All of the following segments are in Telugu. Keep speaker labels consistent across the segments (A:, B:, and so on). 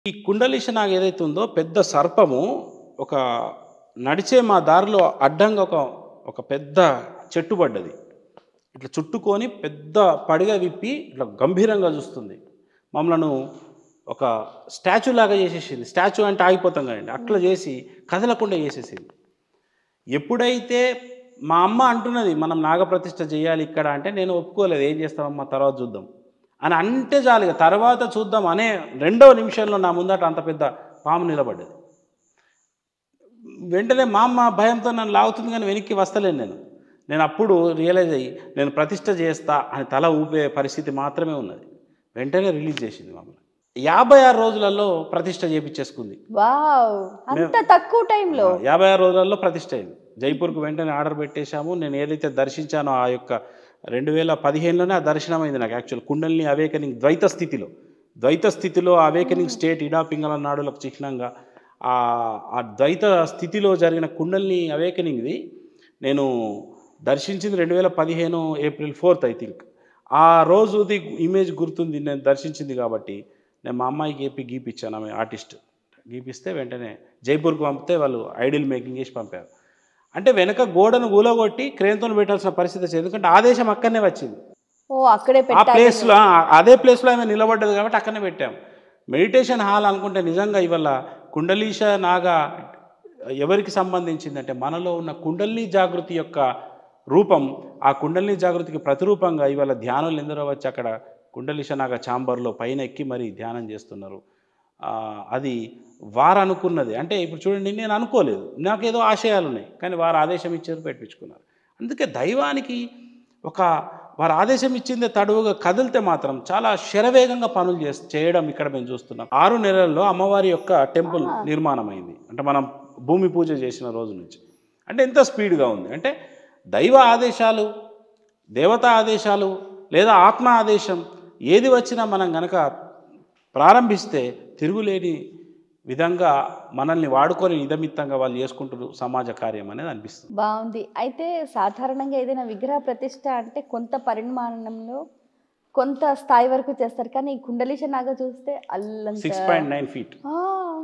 A: ఈ కుండలీష నాగ ఏదైతే ఉందో పెద్ద సర్పము ఒక నడిచే మా దారిలో అడ్డంగా ఒక పెద్ద చెట్టు పడ్డది. ఇట్లా చుట్టుకొని పెద్ద పడిగ విప్పి ఇట్లా గంభీరంగా చూస్తుంది. మమ్మలను ఒక స్టాచ్యూ లాగా చేసేసింది. స్టాచ్యూ అంటే ఆగిపోతాం కదండీ! అట్లా చేసి కదలకుండా చేసేసింది. ఎప్పుడైతే మా అమ్మ అంటున్నది మనం నాగప్రతిష్ఠ చేయాలి ఇక్కడ అంటే నేను ఒప్పుకోలేదు. ఏం చేస్తామమ్మా తర్వాత చూద్దాం అని అంటే చాలు ఇక తర్వాత చూద్దాం అనే రెండవ నిమిషంలో నా ముందట అంత పెద్ద పాము నిలబడ్డది. వెంటనే మా అమ్మ భయంతో నన్ను లాగుతుంది కానీ వెనక్కి వస్తలేను నేను. నేను అప్పుడు రియలైజ్ అయ్యి నేను ప్రతిష్ఠ చేస్తా అని తల ఊపే పరిస్థితి మాత్రమే ఉన్నది. వెంటనే రిలీజ్ చేసింది మమ్మల్ని. 56 రోజులలో ప్రతిష్ఠ చేపించేసుకుంది.
B: వావ్! అంత తక్కువ టైంలో
A: 56 రోజులలో ప్రతిష్ఠ అయింది. జైపూర్‌కు వెంటనే ఆర్డర్ పెట్టేశాము. నేను ఏదైతే దర్శించానో ఆ యొక్క 2015లోనే ఆ దర్శనం అయింది నాకు యాక్చువల్ కుండలిని అవేకనింగ్ ద్వైత స్థితిలో. ద్వైత స్థితిలో అవేకనింగ్ స్టేట్ ఇడా పింగళ నాడులకు చిహ్నంగా ఆ ద్వైత స్థితిలో జరిగిన కుండలిని అవేకనింగ్‌ది నేను దర్శించింది 2015 ఏప్రిల్ 4th ఐ థింక్. ఆ రోజుది ఇమేజ్ గుర్తుంది నేను దర్శించింది కాబట్టి. నేను మా అమ్మాయికి గీపిచ్చాను. ఆమె ఆర్టిస్ట్. గీపిస్తే వెంటనే జైపూర్‌కి పంపితే వాళ్ళు ఐడిల్ మేకింగ్ చేసి పంపారు. అంటే వెనక గోడను కూలగొట్టి క్రేన్‌తోని పెట్టాల్సిన పరిస్థితి వచ్చింది. ఎందుకంటే ఆదేశం అక్కడనే వచ్చింది.
B: ఓహ్! అక్కడే
A: ఆ
B: పెట్టాలి.
A: ప్లేస్‌లో అదే ప్లేస్‌లో ఆమె నిలబడ్డది కాబట్టి అక్కడనే పెట్టాం. మెడిటేషన్ హాల్ అనుకుంటే నిజంగా ఇవాళ కుండలీష నాగ ఎవరికి సంబంధించిందంటే మనలో ఉన్న కుండలిని జాగృతి యొక్క రూపం. ఆ కుండలిని జాగృతికి ప్రతిరూపంగా ఇవాళ ధ్యానులు ఎందరో వచ్చి అక్కడ కుండలీష నాగ ఛాంబర్‌లో పైన ఎక్కి మరీ ధ్యానం చేస్తున్నారు. అది వారు అనుకున్నది. అంటే ఇప్పుడు చూడండి నేను అనుకోలేదు. నాకేదో ఆశయాలున్నాయి. కానీ వారు ఆదేశం ఇచ్చారు పెట్టించుకున్నారు. అందుకే దైవానికి ఒక వారు ఆదేశం ఇచ్చిందే తడువుగా కదిలితే మాత్రం చాలా శరవేగంగా పనులు చేయడం ఇక్కడ మేము చూస్తున్నాం. 6 నెలల్లో అమ్మవారి యొక్క టెంపుల్
B: ఆ!
A: నిర్మాణమైంది. అంటే మనం భూమి పూజ చేసిన రోజు నుంచి. అంటే ఎంత స్పీడ్‌గా ఉంది. అంటే దైవ ఆదేశాలు, దేవతా ఆదేశాలు లేదా ఆత్మ ఆదేశం ఏది వచ్చినా మనం గనక ప్రారంభిస్తే తిరుగులేని విధంగా మనల్ని వాడుకొని నిదమిత్తంగా వాళ్ళు చేసుకుంటున్నారు సమాజ కార్యం అనేది అనిపిస్తుంది.
B: బావుంది. అయితే సాధారణంగా ఏదైనా విగ్రహ ప్రతిష్ఠ అంటే కొంత పరిమాణంలో కొంత స్థాయి వరకు చేస్తారు. కానీ ఈ కుండలీష నాగ చూస్తే అల్లంత
A: 6.9 ఫీట్.
B: ఆ!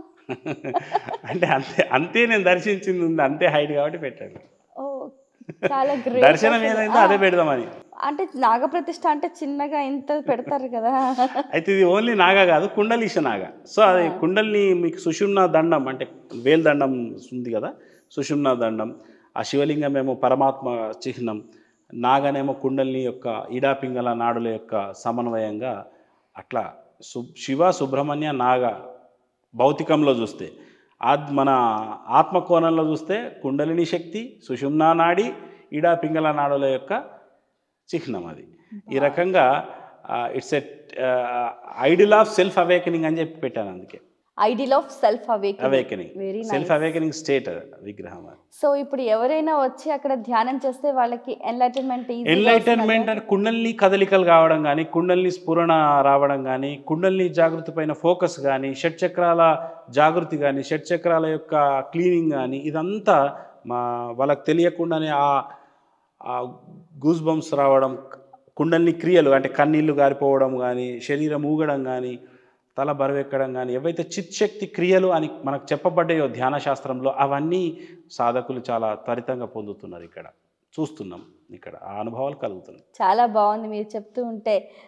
A: అంటే అంతే నేను దర్శించింది ఉంది. అంతే హైట్ కాబట్టి పెట్టాను.
B: ఓహ్! చాలా గ్రేట్
A: దర్శనం
B: అసలు.
A: ఏదైందో
B: ఆ!
A: అదే పెడదామని.
B: అంటే నాగప్రతిష్ఠ అంటే చిన్నగా ఇంత పెడతారు కదా!
A: అయితే ఇది ఓన్లీ నాగా కాదు కుండలీష నాగ. సో అది
B: ఆ!
A: కుండలిని మీకు సుషుమ్నా దండం అంటే వేలు దండం ఉంది కదా! సుషుమ్నా దండం. ఆ శివలింగం ఏమో పరమాత్మ చిహ్నం. నాగనేమో కుండలిని యొక్క ఇడా పింగళ నాడుల యొక్క సమన్వయంగా అట్లా శివ, సుబ్రహ్మణ్య, నాగ భౌతికంలో చూస్తే. మన ఆత్మకోణంలో చూస్తే కుండలిని శక్తి, సుషుమ్నా నాడి, ఇడా పింగళ నాడుల యొక్క చిహ్నం అది. ఈ
B: వావ్!
A: రకంగా it's idol of self awakening అని చెప్పి పెట్టాను అందుకే.
B: Idol of self awakening.
A: Awakening.
B: Very
A: self
B: nice.
A: Awakening state విగ్రహం అది.
B: సో, ఇప్పుడు ఎవరైనా వచ్చి అక్కడ ధ్యానం చేస్తే వాళ్ళకి ఎన్‌లైటన్‌మెంట్ ఈజీగా
A: ఎన్‌లైటన్‌మెంట్
B: వస్తుందంటారా?
A: అంటే కుండలిని కదలికలు కావడం గానీ, కుండలిని స్ఫురణ రావడం గానీ, కుండలిని జాగృతి పైన ఫోకస్ గానీ, షట్‌చక్రాల జాగృతి గానీ, షట్‌చక్రాల యొక్క క్లీనింగ్ గానీ, ఇదంతా వాళ్ళకి తెలియకుండానే ఆ గూస్ బంప్స్ రావడం, కుండలిని క్రియలు అంటే కన్నీళ్లు గారిపోవడం గానీ, శరీరం ఊగడం గానీ, తల బరువెక్కడం గానీ, ఏవైతే చిత్శక్తి క్రియలు అని మనకు చెప్పబడ్డాయో ధ్యాన శాస్త్రంలో అవన్నీ సాధకులు చాలా త్వరితంగా పొందుతున్నారు ఇక్కడ. చూస్తున్నాం ఇక్కడ. ఆ అనుభవాలు కలుగుతున్నాయి.
B: చాలా బావుంది మీరు చెప్తూ ఉంటే.